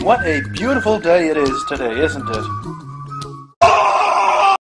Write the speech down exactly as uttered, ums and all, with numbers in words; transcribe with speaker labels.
Speaker 1: What a beautiful day it is today, isn't it?